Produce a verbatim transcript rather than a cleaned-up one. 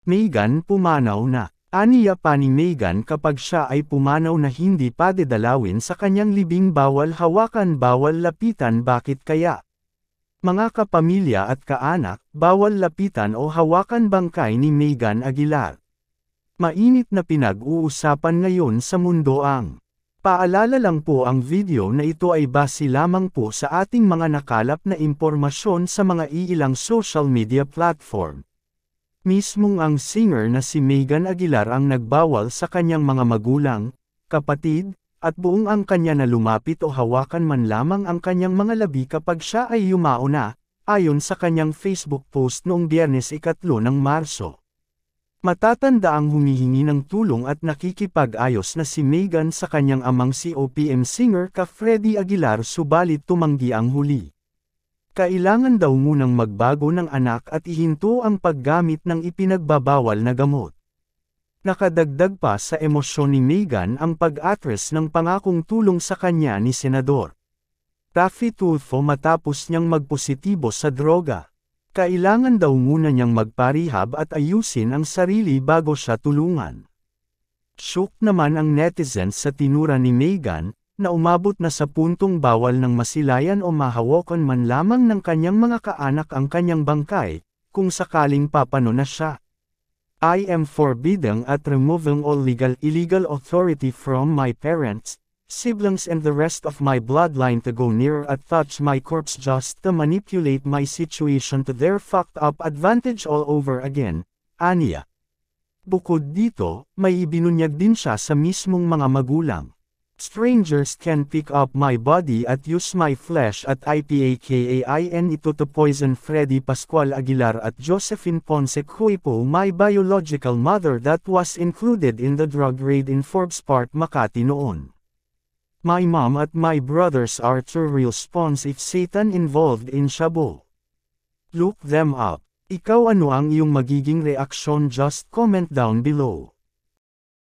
Megan pumanaw na. Aniya pa ni Megan kapag siya ay pumanaw na hindi pa dedalawin sa kanyang libing bawal hawakan bawal lapitan bakit kaya? Mga kapamilya at kaanak, bawal lapitan o hawakan bangkay ni Megan Aguilar. Mainit na pinag-uusapan ngayon sa mundo ang. Paalala lang po ang video na ito ay base lamang po sa ating mga nakalap na impormasyon sa mga iilang social media platform. Mismong ang singer na si Megan Aguilar ang nagbawal sa kanyang mga magulang, kapatid, at buong ang kanya na lumapit o hawakan man lamang ang kanyang mga labi kapag siya ay yumao na, ayon sa kanyang Facebook post noong Biyernes ikatlo ng Marso. Matatanda ang humihingi ng tulong at nakikipag-ayos na si Megan sa kanyang amang si O P M singer ka Freddie Aguilar subalit tumanggi ang huli. Kailangan daw munang magbago ng anak at ihinto ang paggamit ng ipinagbabawal na gamot. Nakadagdag pa sa emosyon ni Megan ang pag-atres ng pangakong tulong sa kanya ni Senador Raffy Tulfo matapos niyang magpositibo sa droga. Kailangan daw muna niyang magparehab at ayusin ang sarili bago siya tulungan. Shook naman ang netizens sa tinura ni Megan, na umabot na sa puntong bawal ng masilayan o mahawakan man lamang ng kanyang mga kaanak ang kanyang bangkay, kung sakaling papano na siya. I am forbidding at removing all legal illegal authority from my parents, siblings and the rest of my bloodline to go near at touch my corpse just to manipulate my situation to their fucked up advantage all over again, aniya. Bukod dito, may ibinunyag din siya sa mismong mga magulang. Strangers can pick up my body at use my flesh at ipakain ito to poison Freddie Pascual Aguilar at Josephine Ponce Cuipo, my biological mother that was included in the drug raid in Forbes Park, Makati noon. My mom at my brothers are to response if Satan involved in Shabu. Look them up. Ikaw ano ang iyong magiging reaksyon? Just comment down below.